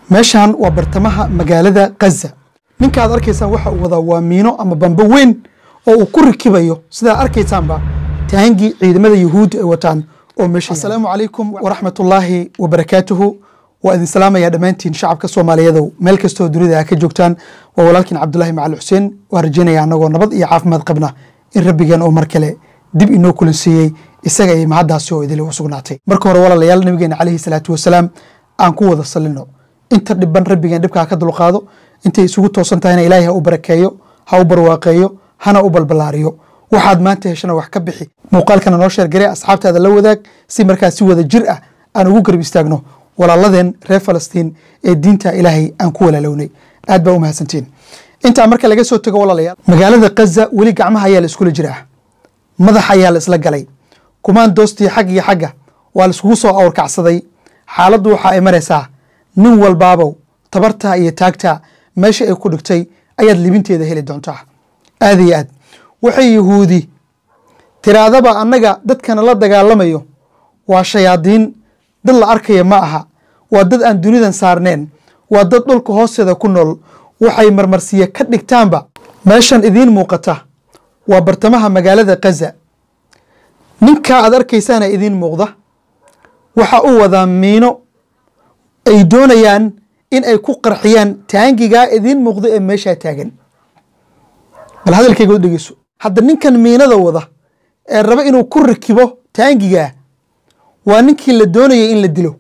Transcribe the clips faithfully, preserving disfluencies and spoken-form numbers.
meeshan waa bartamaha magaalada Gaza. ninka aad arkaysaan waxa uu wada waa miino ama bamba weyn oo uu ku rikibayo sida arkaysaanba taangi ciidamada Yahuud ay wataan oo meesha. Assalaamu alaykum wa rahmatullahi wa barakatuhu. wa idin salaamaya dhamaantiin shacabka Soomaaliyeed meel kastoo dunida ka joogtaan. waa walaalkiin Cabdullaahi Macal Xuseen waa rajaynaya anagoo nabad iyo caafimaad qabna in rabbigan oo mar kale dib inoo kulansiiyay isaga ay mahadaasi oo idil u sugnaatay. marka hore walaalayaal nabigeena calayhi salaatu wasalaam aan ku wada salino inta dhibban rabbigan dhibka ka dulqaado inta isugu toosan tahayna Ilaahay ha u barakeeyo ha u barwaaqeeyo hana u balbalaariyo. waxaad maanta heshana wax ka bixi muuqaalkana noo sheer garee asxaabtaada la wadaag si markaas si wada jir ah aan ugu garab istaagno walaaladeen reer Falastiin ee diinta Ilaahay aan ku walaalownay. aad baa u mahadsantiin. inta marka laga soo tago walaalayaal magaalada Gaza wali gacmaha ayaa la isku jiraa madax ayaa la isla galay kumaan doostii xaq iyo xaga waa la isku soo awrkacsaday. xaaladdu waxa ay maraysaa nin walbaabo tabarta iyo taagta meesha ay ku dhigtay ayaad libinteeda heli doontaa. aad iyo aad waxay Yahuudi tiraadaba annaga dadkana la dagaalamayo waa shayaadiin dad la arkaya ma aha waa dad aan dunidan saarneen waa dad dhulka hoosteeda ku nool waxay marmarsiye ka dhigtaanba. meeshan idiin muuqata waa bartamaha magaalada Gaza. ninka aad arkaysaana idiin muuqda waxa uu wadaa miino ay doonayaan in ay ku qarxiyaan taangiga idiin muuqda ee meesha taagan. bal hadalkayga u dhageyso. hadda ninkan miinada wada ee raba inuu ku rikibo taangiga waa ninkii la doonayay in la dilo.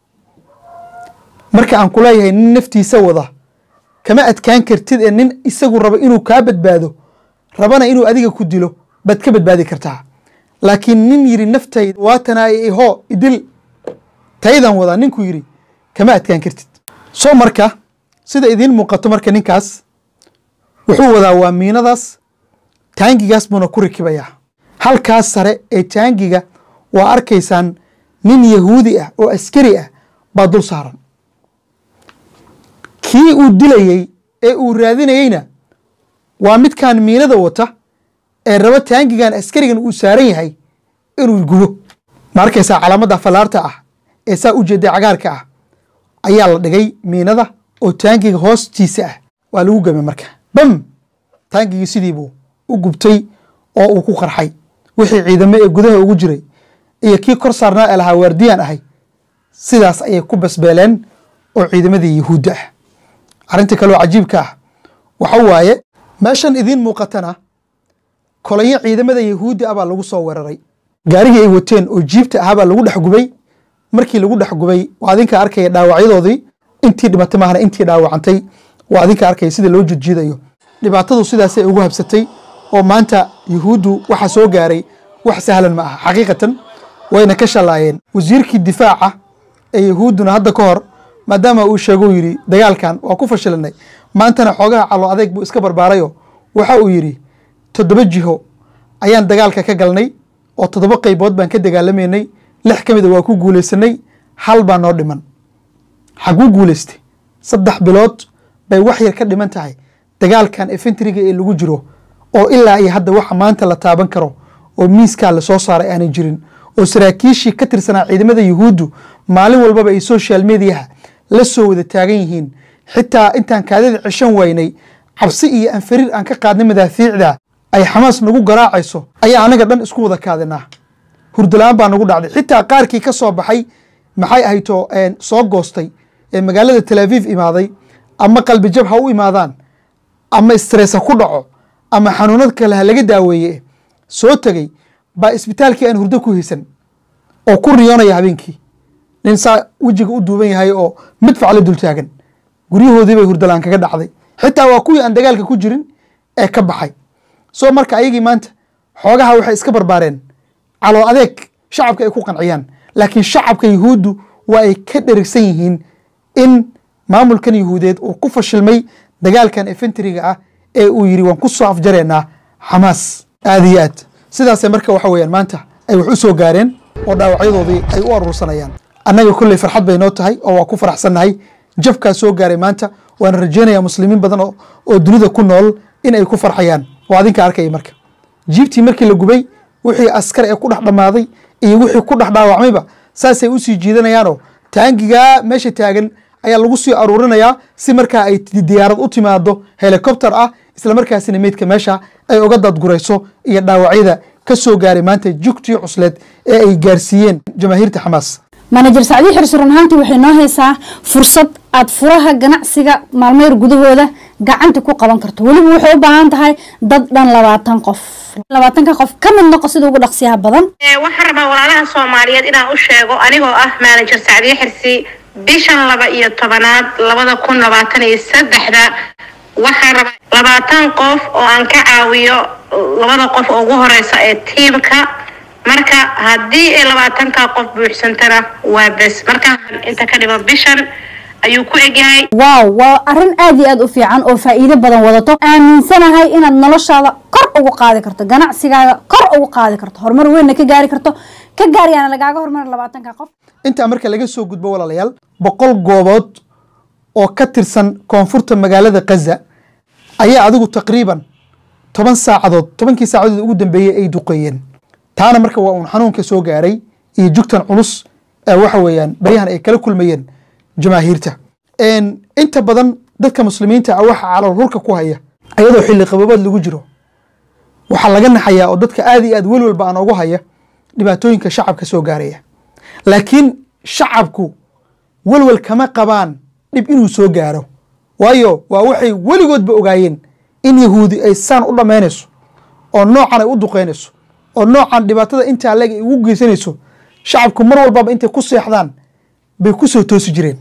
marka aan ku leeyahay nin naftiisa wada kama adkaan kartid ee nin isagu raba inuu kaa badbaado rabana inuu adiga ku dilo bad ka badbaadi kartaa. laakiin nin yiri naftayda waatana iho idil taydan wada ninku yiri kama adkaan kartid. soo marka sida idiin muuqato marka ninkaas wuxuu wadaa waa miinadaas taangigaas buna ku rikibaya. halkaas sare ee taangiga waa arkaysaan nin Yahuudi ah oo askari ah baa dul saaran. kii uu dilayay ee uu raadinayayna waa midkaan miinada wata ee raba taangigan askarigan uu saaran yahay inuu gubo. ma arkaysaa calaamadda falaarta ah ee saa u jeeday cagaarka ah ayaa la dhigay miinada oo taangiga hoostiisa ah waa lagu gamay. marka bam taangigii sidii buu u gubtay oo uu ku qarxay. wixii ciidamo ee gudaha ugu jiray iyo kii kor saarnaa ee lahaa waardiyaan ahay sidaas ayay ku basbeeleen oo ciidamadii Yahuudda ah. arrinta kale oo cajiibka ah waxa waaye meeshan idiin muuqatana kolonyo ciidamada Yahuudda ah baa lagu soo weeraray. gaarigii ay wateen oo jiibta ah baa lagu dhex gubay. markii lagu dhex gubay waa adinka arkaya dhaawacyadoodii intii dhimatay maahna intii dhaawacantay waa adinka arkaya sida loo jidjiidayo. dhibaatadu sidaas ay ugu habsatay oo maanta Yahuuddu waxa soo gaaray wax sahlan ma aha xaqiiqatan wayna ka shalaayeen. wasiirkii difaaca ee Yahuudduna hadda ka hor maadaama uu sheego yiri dagaalkan waa ku fashilanay maantana xogaha calo adeeg buu iska barbaarayo waxa uu yiri toddoba jiho ayaan dagaalka ka galnay oo toddoba qaybood baan ka dagaalameynay lix kamid waa ku guuleysanay hal baa noo dhiman. xagu guuleystay saddex bilood bay wax yar ka dhiman tahay dagaalkan infantryga ee lagu jiro oo ilaa ay hadda waxa maanta la taaban karo oo miiska la soo saaray aanay jirin oo saraakiishii ka tirsanaa ciidamada Yahuuddu maalin walba ay social media la soo wada taagan yihiin. xitaa intaan kaadida cishan waynay cabsi iyo anfariir aan ka qaadnay madaafiicda ay Xamaas nagu garaacayso ayaa anaga dhan isku wada kaadinaa. hurdalaan baa nagu dhacday. xitaa qaarkii ka soo baxay maxay ahayto een soo goostay ee magaalada Tel Aviv imaaday ama qalbi jab ha u imaadaan ama stress ku dhaco ama xanuunad kale laga daaweeyay soo tagay baa isbitaalkii aan hurdo ku haysan oo ku riyoonaya habeenkii nin saa wajiga u duuban yahay oo mid faclo dul taagan guryahoodii bay hurdalaan kaga dhacday. xitaa waa kuwii aan dagaalka ku jirin ee ka baxay. soo marka ayagii maanta xoogaha waxay iska barbaareen calo adeeg shacabka ay ku qanciyaan. laakiin shacabka Yahuuddu waa ay ka dherigsan yihiin in maamulkan Yahuudeed uu ku fashilmay dagaalkan infantryga ah ee uu yiri waan ku soo afjareynaa Xamaas. aad iyo aad sidaas marka waxa weeyaan maanta ay wax u soo gaareen oo dhaawacyadoodii ay u urursanayaan. annaga kulli farxad bay noo tahay oo waa ku faraxsanahay jabka soo gaaray maanta. waan rajaynayaa muslimiin badan oo, oo dunida ku nool in ay ku farxayaan. waa adinka arkay marka jiibtii markii la gubay wixii askar ee ku dhex dhamaaday iyo wixii ku dhex dhaawacmayba saasay u sii jiidanayaanoo taangiga meesha taagan ayaa lagu sii aruurinayaa si markaa ay diyaarad u timaado helicopter ah isla markaasina meydka meesha ay uga dadgurayso iyo dhaawacyada ka soo gaaray maanta jugtii cusleed ee ay gaarsiiyeen jamaahiirta xamaas manager Sacdi Xirsi runhaanti waxay noo haysaa fursad aad furaha ganacsiga maalmeer gudahooda gacanta ku qaban karto waliba waxay u baahan tahay dad dhan labaatan qof labaatan ka qof ka mid noqo sida ugu dhaqsiyaha badan ee waxaan rabaa walaalaha Soomaaliyeed inaan u sheego anigoo ah manager Sacdi Xirsi bishan laba iyo tobanaad labada kun labaatan iyo saddex waxaan rabaa labaatan qof oo aan ka caawiyo labada qof ugu horeysa ee teamka marka haddii ay labaatan ka qof buuxsantana waa bes marka inta ka dhiman bishan ayuu ku egyahay wow waa arrin aad iyo aad u fiican oo faa'iido badan wadato aaminsanahay inaad noloshaada kor ugu qaadi karto ganacsigaaga kor ugu qaadi karto horumar weyn ka gaari karto ka gaariyana lagaaga horumar labaatan ka qof inta marka laga soo gudbo walaalayaal boqol goobood oo ka tirsan koonfurta magaalada Gaza ayaa adigu taqriiban toban saacadood tobankii saacadood ugu dambeeyay ay duqeeyeen taana marka waa un xanuunka soo gaaray iyo jugtan culus ee waxa weeyaan bariyahan ay kala kulmayeen jamaahiirta een inta badan dadka muslimiinta ah waxa calool hulka ku haya ayadoo xilli qaboobad lagu jiro waxa laga naxayaa oo dadka aad iyo aad walwalba aan ugu haya dhibaatooyinka shacabka soo gaaraya laakiin shacabku walwal kama qabaan dhib inuu soo gaaro waayo waa waxay weligoodba ogaayeen in yahuudi ay saan u dhameynayso oo noocan ay u duqeynayso oo noocan dhibaatada inta leg ay ugu geysanayso shacabku mar walba intay ku seexdaan bay ku soo toosi jireen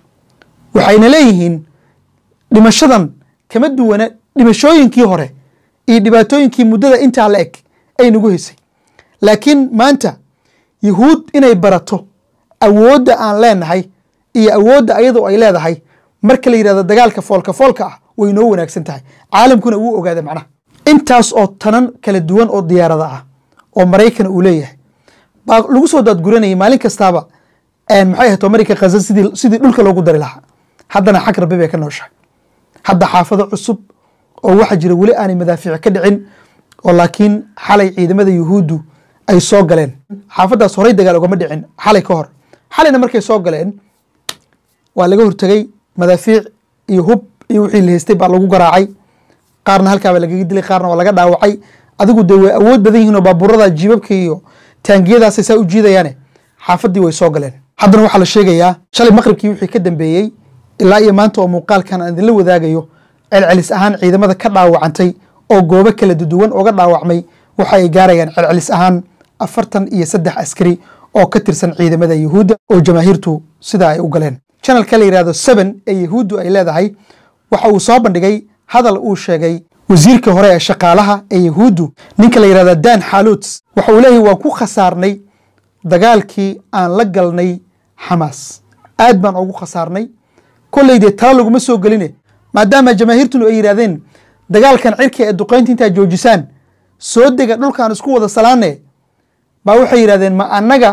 waxayna leeyihiin dhimashadan kama duwana dhimashooyinkii hore iyo dhibaatooyinkii muddada inta la eg ay nagu haysay laakiin maanta yahuud inay barato awoodda aan leenahay iyo awoodda ayadoo ay leedahay marka la yiraahdo dagaalka foolka foolka ah way noo wanaagsan tahay caalamkuna wuu ogaada macnaha intaas oo tanan kala duwan oo diyaarada ah oo Mareykan uu leeyahay baa lagu soo dadguranayay maalin kastaaba aan maxay ahayd Mareykan Gaza sidii sidii dhulka loogu dari lahaa haddana xaq rabbi bay ka nooshahay hadda xaafado cusub oo waxa jira wali aanay madaafiic ka dhicin oo laakiin xalay ciidamada yahuudu ay soo galeen xaafadaas horay dagaal uga ma dhicin xalay ka hor xalayna markay soo galeen waa laga hortagay madaafiic iyo hub iyo wixii la haystay baa lagu garaacay qaarna halkaa baa lagaga dilay qaarna waa laga dhaawacay adigu dee way awood badan yihiin oo baabuurada jiibabka iyo taangiyadaas saa u jiidayaane xaafadii way soo galeen haddana waxaa la sheegayaa shalay maqribkii wixii ka dambeeyey ilaa iyo maanta oo muuqaalkan aan idinla wadaagayo celcelis ahaan ciidamada ka dhaawacantay oo goobo kala duwan uga dhaawacmay waxa ay gaarayaan celcelis ahaan afartan iyo saddex askari oo ka tirsan ciidamada yahuudda oo jamaahiirtu sida ay u galeen channelka la yiraahdo seven ee yahuuddu ay leedahay waxa uu soo bandhigay hadal uu sheegay wasiirka hore ee shaqaalaha ee yahuuddu ninka la yiraahdo Dan Xaluts waxa uu leeyahay waan ku khasaarnay dagaalkii aan la galnay Xamaas aad baan ugu khasaarnay kulleeyde tala laguma soo galine maadaama jamaahiirtu ay yiraahdeen dagaalkan cirka ee duqeynta inta joojisaan soo dega dhulkaan isku wada salaane baa waxay yiraahdeen ma annaga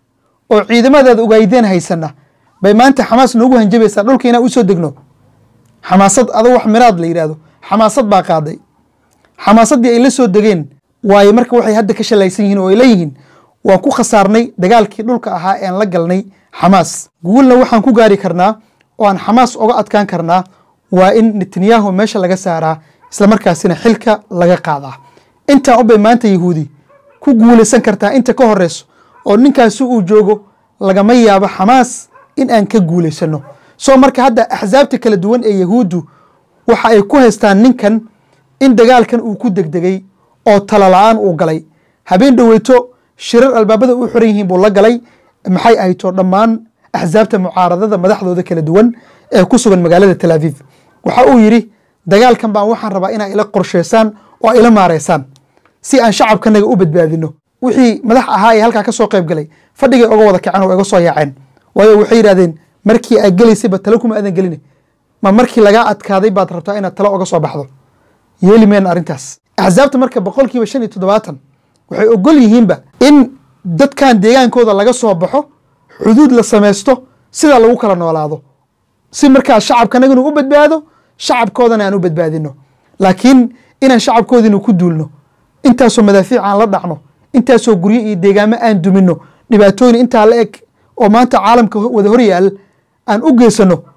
oo ciidamadeeda ugaydeen haysana bay maanta Xamaas noogu hanjabaysaa dhulkeena u soo degno xamaasad adu wax miraad la yiraahdo xamaasad baa qaaday xamaasadii ay la soo degeen waaye marka waxay hadda ka shalaysan yihiin oo ay leeyihiin waan ku khasaarnay dagaalkii dhulka ahaa ee aan la galnay Xamaas guulna waxaan ku gaari karnaa oo aan Xamaas uga adkaan karnaa waa in Netanyahu meesha laga saaraa isla markaasina xilka laga qaadaa inta u bay maanta yahuudi ku guuleysan kartaa inta ka horeyso oo ninkaas uu joogo lagama yaabo Xamaas in aan ka guuleysano soo marka hadda axzaabta kala duwan ee yahuudu waxa ay ku haystaan ninkan in dagaalkan uu ku degdegay oo tala la'aan uu galay habeen dhaweyto shirar albaabada u xiran yihiin buu la galay maxay ahayto dhammaan axzaabta mucaaradada madaxdooda kala duwan ee ku sugan magaalada Tel Aviv waxa uu yiri dagaalkan baan waxaan rabaa inay ila qorsheysaan oo ila maareysaan si aan shacabkanaga u badbaadino wixii madax ahaa ee halka ka soo qayb galay fadhiga uga wada kacaan oo iga soo yaaceen waayo waxay yiraahdeen markii ay galeysay batalo kuma aadan galin ma markii laga adkaaday baad rabtaa inaad talo uga soo baxdo yeeli meen arintaas axzaabta marka boqolkiiba shan iyo toddobaatan waxay ogol yihiinba in dadkan deegaankooda laga soo baxo xuduud la sameysto sida lagu kala noolaado si markaa shacabkanaguna u badbaado shacabkoodana aan u badbaadino laakiin inaan shacabkoodina ku duulno intaasoo madaafiic aan la dhacno intaasoo guryo iyo deegaamo aan dumino dhibaatooyin intaa la eg oo maanta caalamka wada hor yaal aan u geysano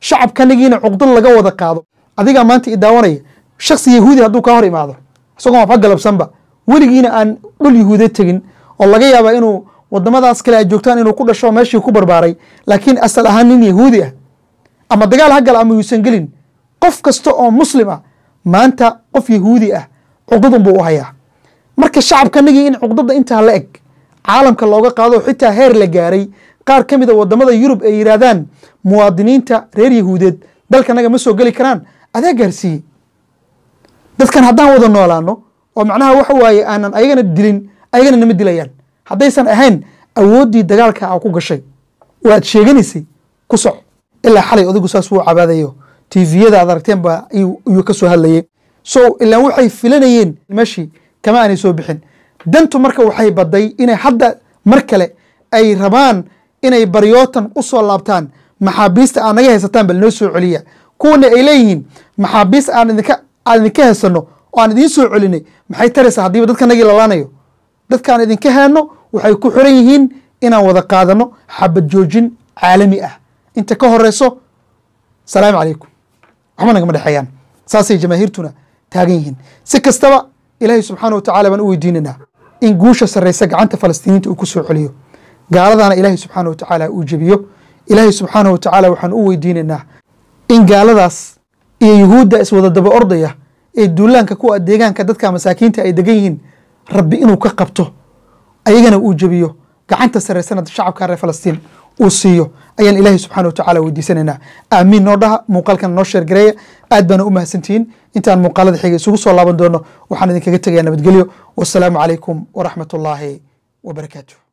shacabkanigiina cuqdad laga wada qaado adigaa maanta i daawanaya shaksi yahuudi hadduu kaa hor imaado isagoo waxba galabsanba weligiina aan dhul yahuudeed tegin oo laga yaabaa inuu wadamadaas kale ay joogtaan inuu ku dhasho meeshii ku barbaaray laakiin asal ahaan nin yahuudi ah ama dagaal ha gala ama yuusan gelin qof kasta oo muslim ah maanta qof yahuudi ah cuqdadun buu u hayaa marka shacabkanagii in cuqdada intaa la eg caalamka looga qaado xitaa heer la gaaray qaar ka mid a wadamada yurub ay yidhaahdaan muwaadiniinta reer yahuudeed dalkanaga ma soo geli karaan adaa gaarsiiyey dadkan haddaan wada noolaano oo macnaha waxa waaye aanan ayagana dilin ayagana nama dilayaan haddaysan ahayn awooddii dagaalka a ku gashay waad sheeganaysay ku soc ilaa xalay odigu saas wuu cabaadayo tviyada aad aragteen baa iyuu ka soo hadlayay so ilaa waxay filanayeen meeshii kama aanay soo bixin dantu marka waxay baday inay hadda mar kale ay rabaan inay baryootan u soo laabtaan maxaabiista aan naga haysataan bal noo soo celiya kuwana ay leeyihiin maxaabiist aan idinka aan idinka haysano oo aan idiin soo celinay maxay taraysaa haddiiba dadkanagii lalaanayo dadkaan idinka heeno waxay ku xiran yihiin inaan wada qaadano xabad joojin caalami ah inta ka horeyso salaamu calaykum waxba nagama dhexeeyaan saasay jamaahiirtuna taagan yihiin si kastaba ilaahay subxaana wa tacaala baan u weydiinaynaa in guusha sarreysa gacanta falastiiniinta uu ku soo celiyo gaaladaana ilaahay subxaana wa tacaala uu jebiyo ilaahay subxaana wa tacaala waxaan u weydiinaynaa in gaaladaas iyo yuhuudda iswada daba ordaya ee duulaanka kuwa deegaanka dadka masaakiinta ay degan yihiin rabbi inuu ka qabto ayagana uu jebiyo gacanta sareysana shacabka reer falastiin uu siiyo ayaan ilaahay subxaana wa tacaala weydiisanaynaa aamiin noo dhaha muuqaalkan noo sheer gareeya aad baana u mahadsantihiin intaan muuqaalada xiga isugu soo laaban doono waxaan idinkaga tegayaa nabadgelyo wasalaamu calaykum waraxmat ullaahi wabarakaatuh